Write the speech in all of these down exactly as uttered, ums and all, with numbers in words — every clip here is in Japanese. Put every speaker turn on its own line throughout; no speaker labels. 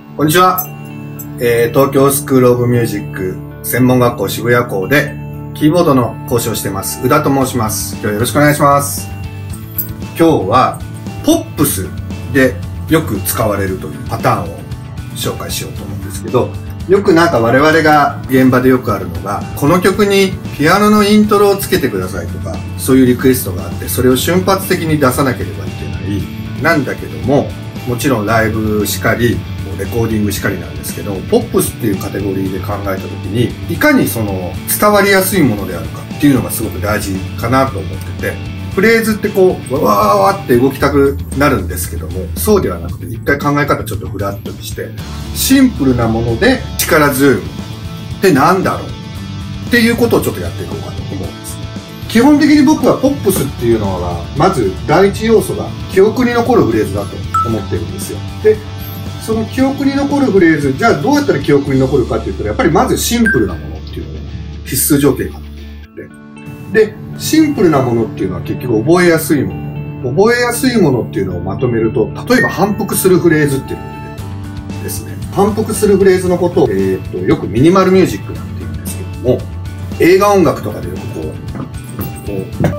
こんにちは、えー、東京スクールオブミュージック専門学校渋谷校でキーボードの講師をしています宇田と申します。今日はよろしくお願いします。今日はポップスでよく使われるというパターンを紹介しようと思うんですけど、よくなんか我々が現場でよくあるのが、この曲にピアノのイントロをつけてくださいとか、そういうリクエストがあって、それを瞬発的に出さなければいけないなんだけども、もちろんライブしかりレコーディングしかりなんですけど、ポップスっていうカテゴリーで考えた時に、いかにその伝わりやすいものであるかっていうのがすごく大事かなと思ってて、フレーズってこうわわわわって動きたくなるんですけども、そうではなくて一回考え方ちょっとフラットにして、シンプルなもので力強いものってなんだろうっていうことをちょっとやっていこうかと思うんです。基本的に僕はポップスっていうのは、まず第一要素が記憶に残るフレーズだと思ってるんですよ。でその記憶に残るフレーズ、じゃあどうやったら記憶に残るかって言ったら、やっぱりまずシンプルなものっていうのが必須条件かなと思って。で、シンプルなものっていうのは結局覚えやすいもの。覚えやすいものっていうのをまとめると、例えば反復するフレーズっていうのですね。反復するフレーズのことを、えー、っと、よくミニマルミュージックなんて言うんですけども、映画音楽とかでよくこう、こう、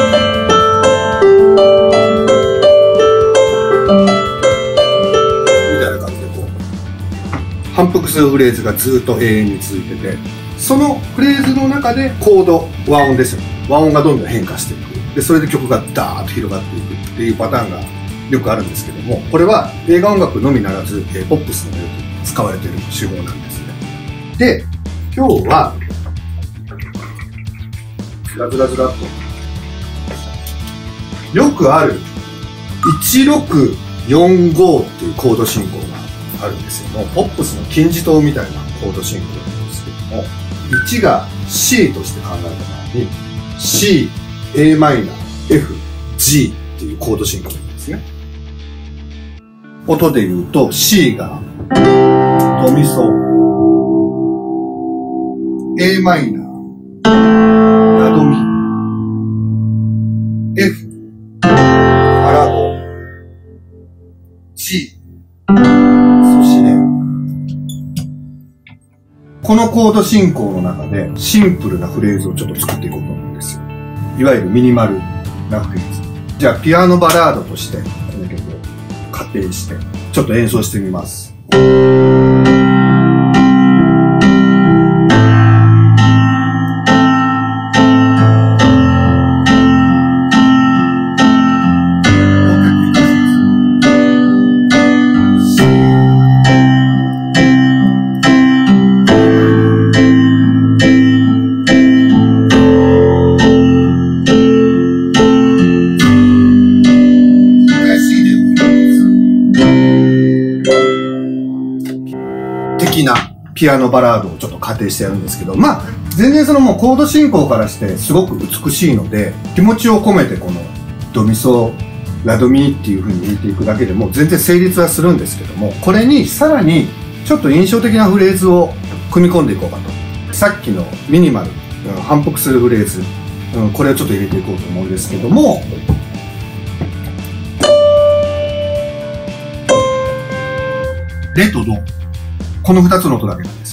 反復するフレーズがずっと永遠に続いてて、そのフレーズの中でコード、和音ですよね。和音がどんどん変化していく。で、それで曲がダーッと広がっていくっていうパターンがよくあるんですけども、これは映画音楽のみならず、えー、ポップスでもよく使われている手法なんですね。で、今日は、ずらずらずらっと、よくあるいちろくよんごっていうコード進行があるんですよ。もうポップスの金字塔みたいなコード進行なんですけども、いちが C として考えた場合に C、エーマイナー、F、G っていうコード進行なんですね。音で言うと C がドミソ、エーマイナー、ラドミ、F、ファラド、G、このコード進行の中でシンプルなフレーズをちょっと作っていこうと思うんですよ。いわゆるミニマルなフレーズ。じゃあピアノバラードとしてこの曲を仮定してちょっと演奏してみます。的なピアノバラードをちょっと仮定してやるんですけど、まあ全然そのもうコード進行からしてすごく美しいので、気持ちを込めてこのドミソラドミっていう風に入れていくだけでも全然成立はするんですけども、これにさらにちょっと印象的なフレーズを組み込んでいこうかと。さっきのミニマル、うん、反復するフレーズ、うん、これをちょっと入れていこうと思うんですけども、レとド、この二つの音だけなんです。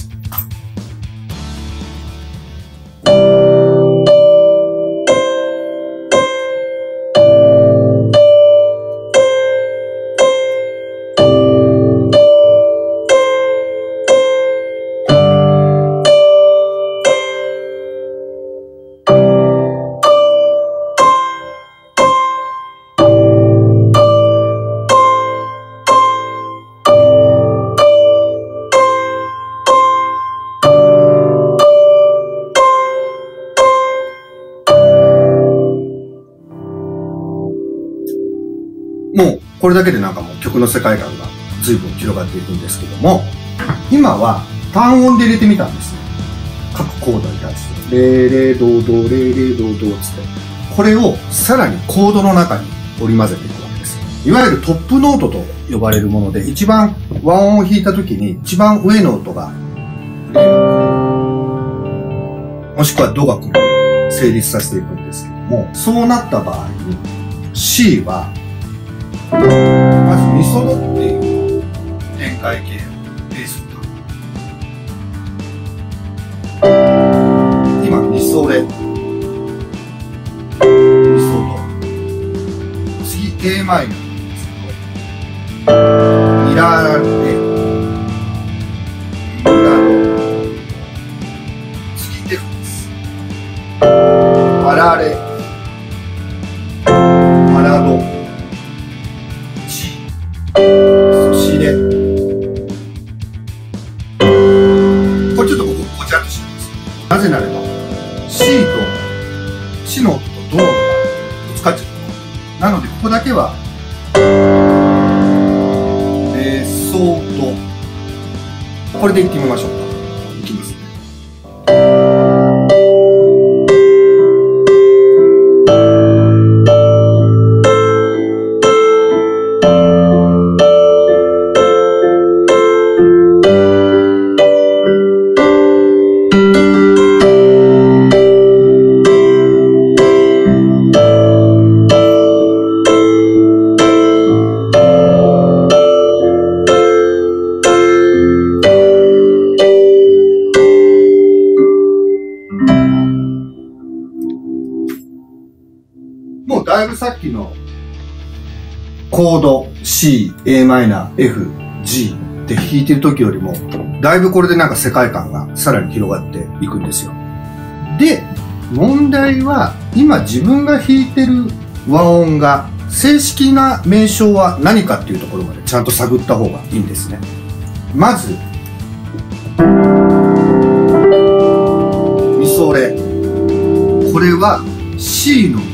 もうこれだけでなんかもう曲の世界観が随分広がっていくんですけども、今は単音で入れてみたんですね。各コードに対して。レレドドレレドドつって。これをさらにコードの中に織り交ぜていくわけです。いわゆるトップノートと呼ばれるもので、一番和音を弾いた時に一番上の音がレが来る。もしくはドが来る。成立させていくんですけども、そうなった場合に C はまずミソドっていう展開形をソレ、ミソド。次 A マイナーですけど、ミラレ、ミラロ。次 F です。アラレ、アラド、G、ソシレ。これちょっとここごちゃっとしてます。なぜならば C とシの音とドの音がぶつかっちゃう。なのでここだけはレソド。これでいってみましょうか。いきますね。もうだいぶさっきのコード C、A マイナー、F、G って弾いてる時よりもだいぶこれでなんか世界観がさらに広がっていくんですよ。で、問題は今自分が弾いてる和音が正式な名称は何かっていうところまでちゃんと探った方がいいんですね。まずミソレ、これは C の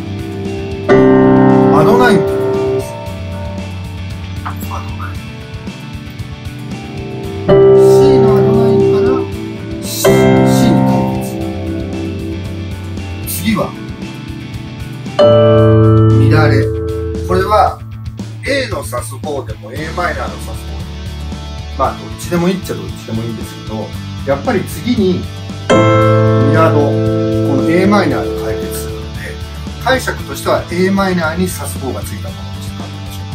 アドナインって言うんです。アドナイン。C のアドナインから C, C に変えます。次はミラレ。これは A のサスフォーでも A マイナーのサスフォーでも、まあどっちでもいいっちゃどっちでもいいんですけど、やっぱり次にミラド、この A マイナーで解決するので、解釈としては A マイナーにサスフォーがついたものとして考えましょ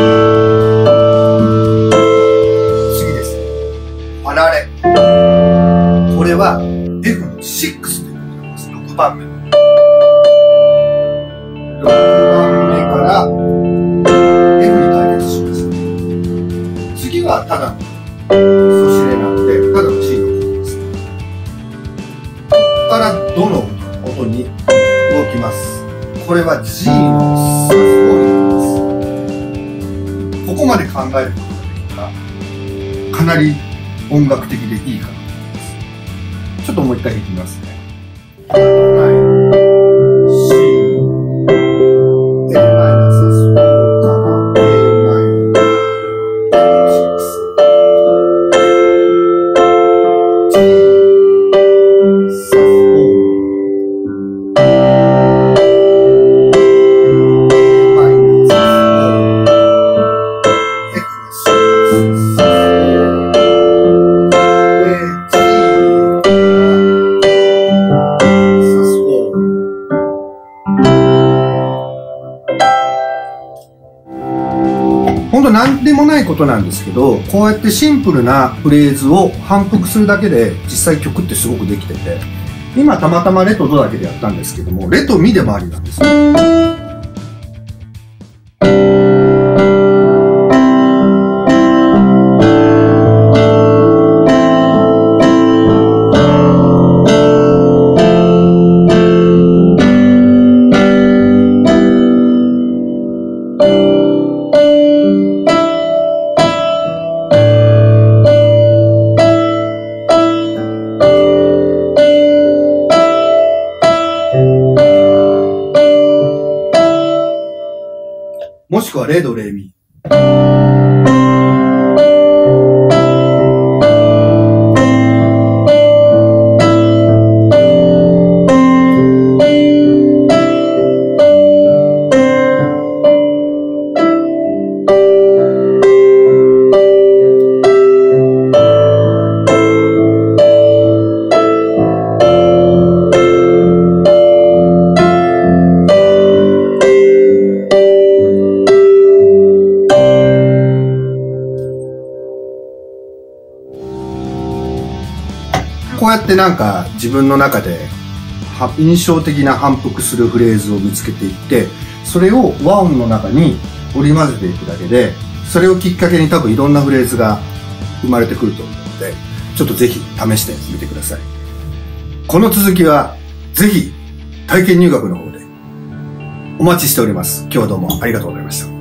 う。次です。アラレ。これは F のろくということなんです。ろくばんめ。ろくばんめから F に解決します。次はただのソシレなので、ただの C のことです。ここからどの音に動きます。これは G のサスフォーになります。ここまで考えることができたら、かなり音楽的でいいかなと思います。ちょっともう一回弾いてみますね。本当なんでもないことなんですけど、こうやってシンプルなフレーズを反復するだけで実際曲ってすごくできてて、今たまたまレとドだけでやったんですけども、レとミでもありなんですよ。もしくはレドレミ。こうやってなんか自分の中では印象的な反復するフレーズを見つけていって、それを和音の中に織り交ぜていくだけで、それをきっかけに多分いろんなフレーズが生まれてくると思うので、ちょっとぜひ試してみてください。この続きはぜひ体験入学の方でお待ちしております。今日はどうもありがとうございました。